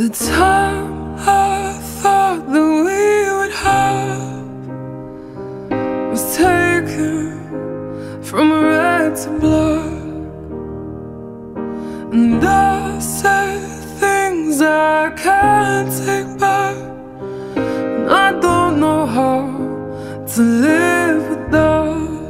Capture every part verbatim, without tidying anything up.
The time I thought that we would have was taken from red to black, and I say things I can't take back, and I don't know how to live with that.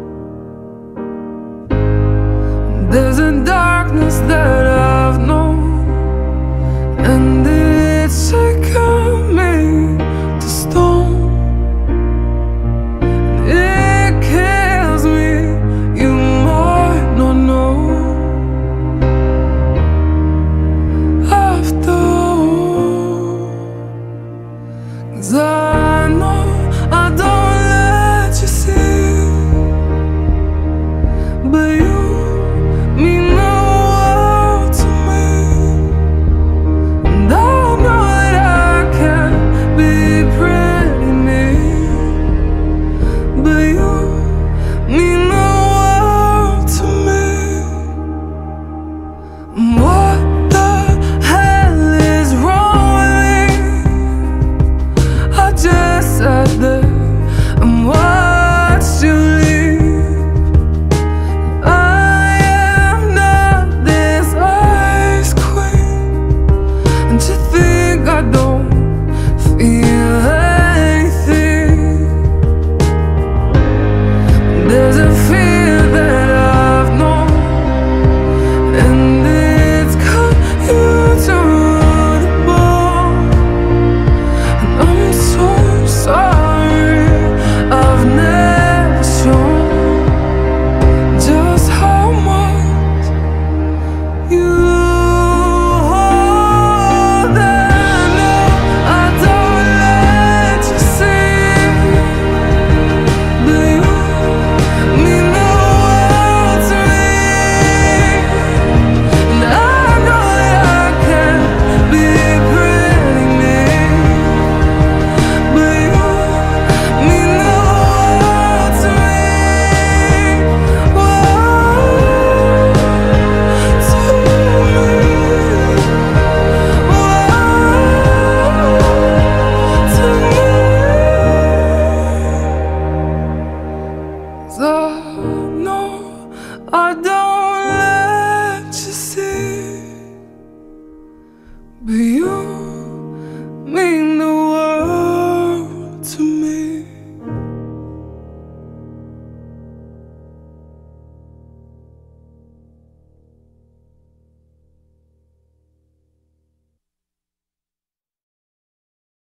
There's a darkness that I've known, and it's shaken me to stone. It kills me, you might not know. After all, 'cause I know I don't let you see, but you mean the world to me. And I know that I can't be pretty mean, but you mean the world to me. What the hell is wrong with me? I just sat there